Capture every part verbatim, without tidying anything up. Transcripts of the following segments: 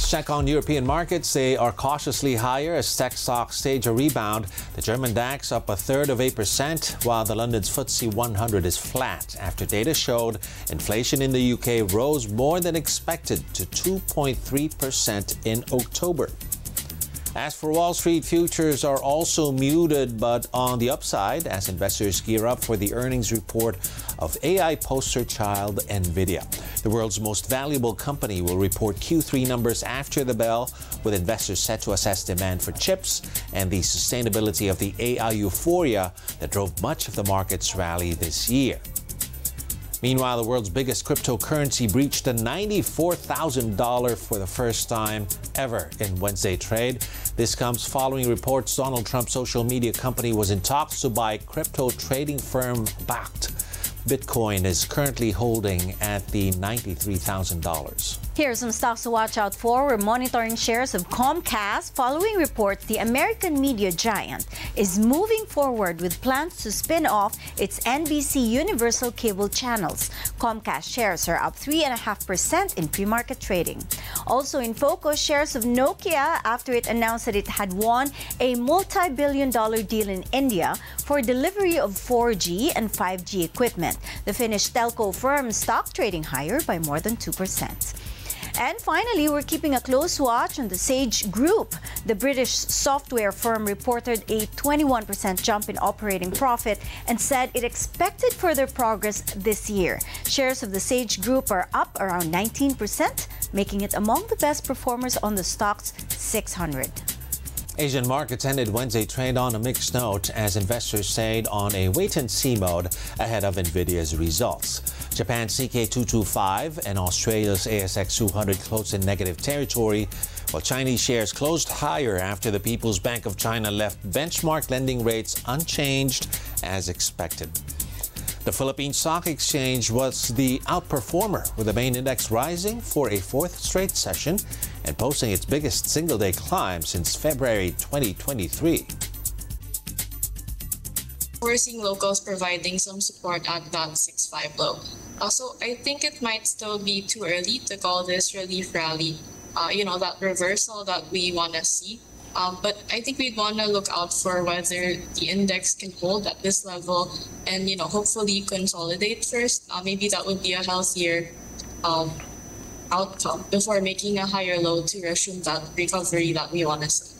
check on European markets. They are cautiously higher as tech stocks stage a rebound. The German DAX up a third of eight percent, while the London's F T S E one hundred is flat after data showed inflation in the U K rose more than expected to two point three percent in October. As for Wall Street, futures are also muted, but on the upside as investors gear up for the earnings report of A I poster child NVIDIA. The world's most valuable company will report Q three numbers after the bell, with investors set to assess demand for chips and the sustainability of the A I euphoria that drove much of the market's rally this year. Meanwhile, the world's biggest cryptocurrency breached the ninety-four thousand dollars for the first time ever in Wednesday trade. This comes following reports Donald Trump's social media company was in talks to buy crypto trading firm Bakkt. Bitcoin is currently holding at the ninety-three thousand dollars. Here are some stocks to watch out for. We're monitoring shares of Comcast following reports the American media giant is moving forward with plans to spin off its N B C Universal cable channels. Comcast shares are up three point five percent in pre-market trading. Also in focus, shares of Nokia after it announced that it had won a multi-billion dollar deal in India for delivery of four G and five G equipment. The Finnish telco firm stock trading higher by more than two percent. And finally, we're keeping a close watch on the Sage Group. The British software firm reported a twenty-one percent jump in operating profit and said it expected further progress this year. Shares of the Sage Group are up around nineteen percent, making it among the best performers on the stock's six hundred. Asian markets ended Wednesday trade on a mixed note as investors stayed on a wait-and-see mode ahead of NVIDIA's results. Japan's C K two twenty-five and Australia's A S X two hundred closed in negative territory, while Chinese shares closed higher after the People's Bank of China left benchmark lending rates unchanged as expected. The Philippine Stock Exchange was the outperformer, with the main index rising for a fourth straight session and posting its biggest single-day climb since February twenty twenty-three. We're seeing locals providing some support at that six five low. Uh, so I think it might still be too early to call this relief rally, uh, you know, that reversal that we want to see. Um, but I think we'd want to look out for whether the index can hold at this level and, you know, hopefully consolidate first. Uh, maybe that would be a healthier um, outcome before making a higher low to resume that recovery that we want to see.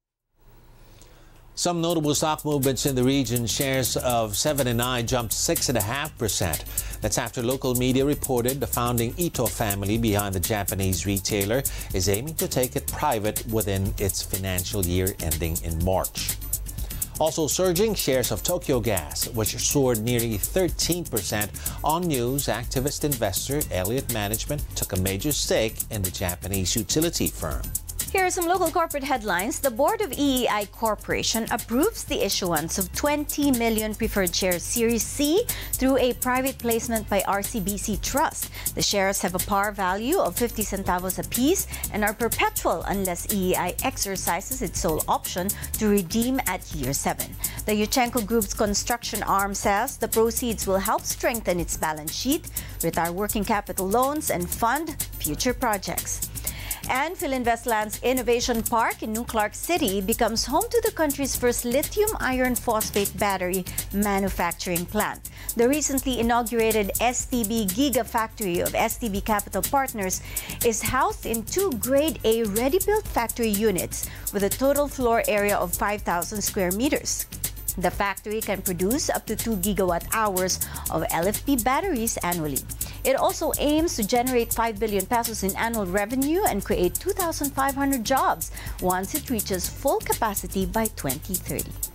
Some notable stock movements in the region. Shares of seven and nine jumped six point five percent. That's after local media reported the founding Ito family behind the Japanese retailer is aiming to take it private within its financial year ending in March. Also surging, shares of Tokyo Gas, which soared nearly thirteen percent on news activist investor Elliott Management took a major stake in the Japanese utility firm. Here are some local corporate headlines. The board of E E I Corporation approves the issuance of twenty million preferred shares Series C through a private placement by R C B C Trust. The shares have a par value of fifty centavos apiece and are perpetual unless E E I exercises its sole option to redeem at year seven. The Yuchenko Group's construction arm says the proceeds will help strengthen its balance sheet, retire working capital loans, and fund future projects. And Philinvestland's Innovation Park in New Clark City becomes home to the country's first lithium iron phosphate battery manufacturing plant. The recently inaugurated S T B Gigafactory of S T B Capital Partners is housed in two Grade A ready-built factory units with a total floor area of five thousand square meters. The factory can produce up to two gigawatt hours of L F P batteries annually. It also aims to generate five billion pesos in annual revenue and create two thousand five hundred jobs once it reaches full capacity by twenty thirty.